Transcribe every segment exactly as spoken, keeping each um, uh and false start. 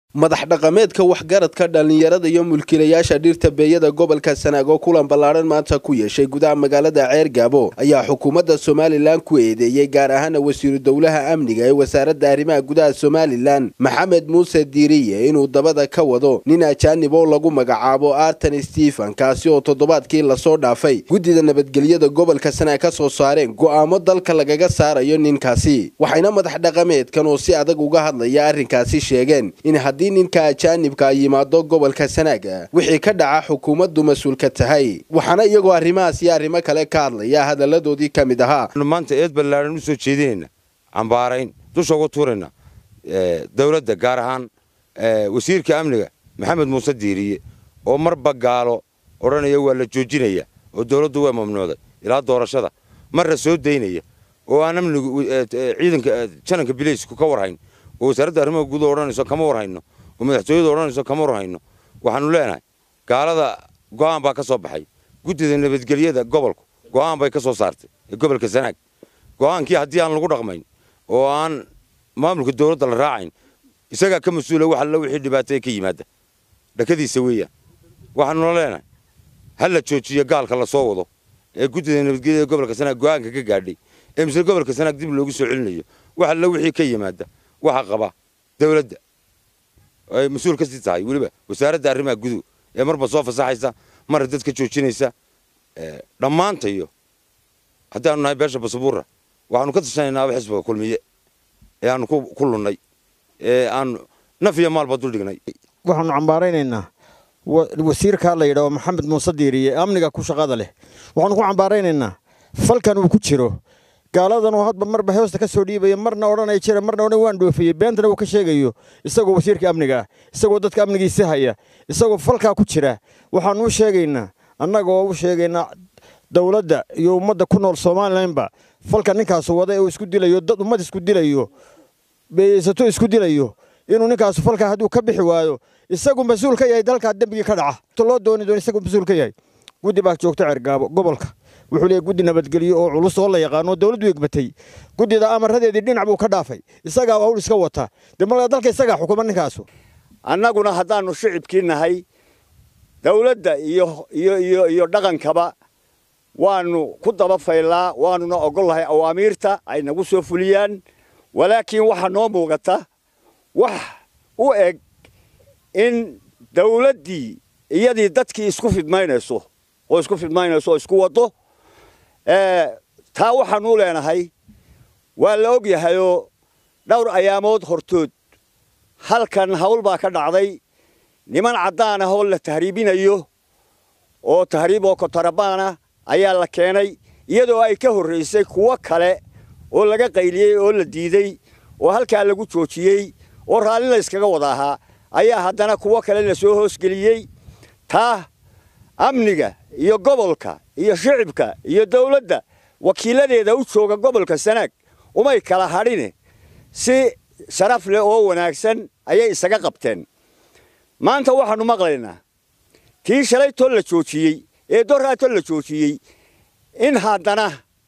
madax dhaqameedka waxgaradka dhalinyarada iyo mulkiilayaasha dhirta beeyada gobolka Sanaag oo kulan ballaaran maanta ku yeeshay gudaha magaalada Ceergabo ayaa xukuumadda Soomaaliland ku eedeeyay gaar ahaan wasiiru dawlaha amniga ee wasaaradda arrimaha gudaha Soomaaliland Maxamed Muuse Diiriye inuu dabada ka wado nin ajaanib oo lagu magacaabo Artan Stephen kaasi oo toddobaadkii la soo dhaafay gudida nabadgelyada gobolka Sanaag ka soo saareen go'aamo dalka lagaga saarayo ninkaasi waxayna madax dhaqameedkan oo si adag uga hadlaya arrinkaasi sheegeen in haddii ninka ajaanibka yimaado gobolka Sanaag wixii ka dhaca xukuumaddu mas'uulka tahay waxaana iyagoo arrimahaas iyo arrimo kale ka hadlaya hadaladoodii kamid ahaa maanta eed ballaaran u soo jeedinayna cambaarayn dusha uga tuurayna dawladda gaar ahaan wasiirka amniga Maxamed Muuse Diiriye oo marba gaalo oranaya waa la joojinaya oo dawladdu way mamnuucday ilaa doorashada marra soo deynaya oo aan amnigu ciidanka jananka bileysku ka warhayn oo wasaaradda arrimaha gudaha oranayso kama warhayno oo madaxtooyada oranayso kama warhayno waxaanu leenahay gaalada go'aan baa ka soo baxay gudida nabadgelyada gobolku go'aan bay ka soo saartay ee gobolka Sanaag go'aankii haddii aan lagu dhaqmayn oo aan maamulka dawladda la raacayn isaga ka mas'uul waxa la wixii dhibaato ka yimaada dhakadiisa weeyaan waxaanu leenahay hal la joojiyo gaalka la soo wado ee gudida nabadgelyada gobolka Sanaag go'aanka ka gaadhay ee misal gobolka Sanaag dib loogu soo celinayo waxa la wixii ka yimaada waxa qaba dawladda ay mas'uul ka sii tahay waliba wasaaradda arrimaha gudaha ee marba soo fasaxaysa mar dadka joojinaysa ee dhamaantayo hadaan nahay beesha basbuura waxaanu ka tashanaynaa wax xisbiga kulmiye ee aanu ku lunay ee aan nafiya maalba dul dhignay waxaanu cambaaraynaynaa wasiirka la yiraahdo Maxamed Muuse Diiriye amniga ku shaqada leh waxaanu ku cambaaraynaynaa falkan uu ku jiro gaaladan oo hadba marba hoosta ka soo dhiibay marna oranay jira marna oran waan dhoofiyay beentana uu ka sheegayo isagoo wasiirka amniga isagoo dadka amnigiisa haya isagoo falka ku jira waxaan u sheegaynaa annaga oo u sheegaynaa dawladda iyo ummadda ku nool Soomaaliland falka ninkaas wada ee isku dilayo dad ummad isku dilayo beesato isku dilayo inuu ninkaas falka haduu ka bixi waayo isagoo mas'uul ka yahay dalka dambiga ka dhaca loo dooni doon isagoo mas'uul ka yahay gudi baa joogta Ceergabo gobolka wuxuu leeyahay gudi nabadgelyo oo culus oo la yaqaan dawladdu eegbatay gudida amaradeedii dhinac buu ka dhaafay isaga oo iska wata dibna dalka isaga xukuuman ninkaas annaguna hadaanu shicibkiinahay dawladda iyo iyo iyo iyo dhaqankaba waanu ku daba faylaa waanuna ogolahay awaamiirta ay nagu soo fuliyaan walaakiin waxa noo muuqata wax u eg in dawladdii iyadii dadkii isku fidmaynayso oo isku fidmaynayso isku wado ee taa waxaan u leenahay waa la og yahay oo dhowr ayaamood hortood halkan hawl baa ka dhacday niman cadaan ah oo la tahriibinayo oo tahriib oo kotarabana ayaa la keenay iyadoo ay ka horeysay kuwa kale oo laga qayliyay oo la diiday oo halka lagu joojiyay oo raalin la iskaga wada ahaa ayaa haddana kuwa kale la soo hoos geliyay taa amniga iyo gobolka iyo shicibka iyo dawladda wakiiladeeda u jooga gobolka Sanaag umay kala hadhine si sharaf leh oo wanaagsan ayay isaga qabteen maanta waxaanu maqlaynaa tii shalay tol la joojiyay ee doraato la joojiyay in haddana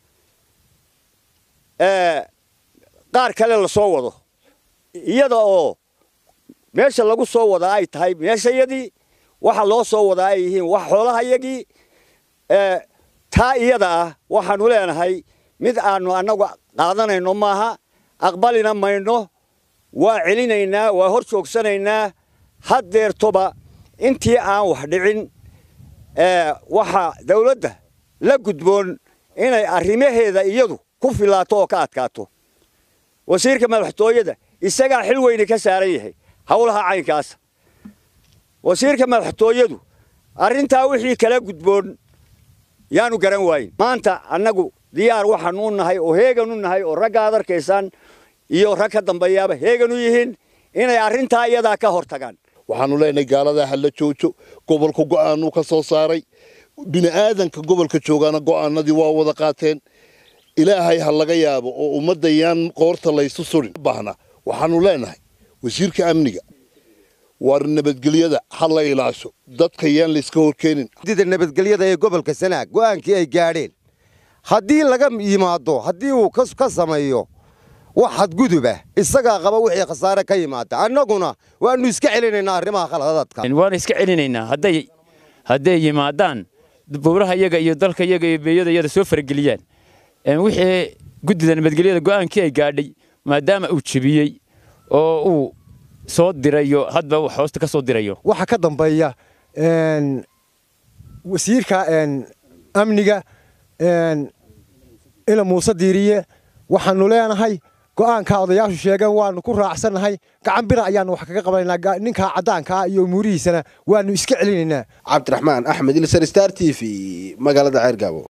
ee qaar kale la soo wado iyada oo meesha lagu soo wada ay tahay meeshayadii waxa loo soo wada ay yihiin wax xoolaha yagii ee taa iyada ah waxaanu leenahay mid aanu anagu qaadanayno maaha aqbalina mayno waa celinaynaa waa hor joogsanaynaa hadeertoba intii aan wax dhicin ee waxa dawladda la gudboon inay arrimaheeda iyadu ku filaato oo ka adkaato wasiirka madaxtooyada isaga xil weyn ka saaran yahay hawlaha caynkaas wasiirka madaxtooyadu arinta wixii kala gudboon yaanu garan wayn maanta annagu diyaar waxaan u nahay oo heegan u nahay oo rag aad arkaysan iyo rag ka dambeeyaba heegan u yihiin inay arinta iyada ka hortagaan waxaanu leenahay gaalada hal la joojo gobolka go'aanu ka soo saaray bini'aadanka gobolka joogana go'aanadii waa wada qaateen ilaahay hal laga yaabo oo ummadayaan qoorta la isu surin baahna waxaanu leenahay wasiirka amniga war nabadgelyada hal la ilaasho dadka yaan la iska horkeenin gudida nabadgelyada ee gobolka Sanaag go'aankii ay gaadheen haddii laga yimaado haddii uu ka sameeyo wax xadguduba isagaa qaba wixii khasaare ka yimaada annaguna waanu iska celinaynaa arrimaha khaladaadka waan iska celinaynaa hadday hadday yimaadaan buuraha iyaga iyo dalka iyaga iyo beeyada iyada soo farageliyaan wixii guddida nabadgelyada go'aankii ay gaadhay maadaama uu jabiyey oo uu soo dirayo hadba wax hoosta ka soo dirayo waxa ka dambeeya een wasiirka een amniga een ila Muuse Diiriye waxaanu leenahay go'aanka odayaashu sheegeen waanu ku raacsanahay gacan bira ayaan wax kaga qabanaynaa ninka cadaanka iyo muurihiisana waanu iska celinaynaa Cabdiraxmaan Axmed Ilsar Star T V magaalada Ceergaabo.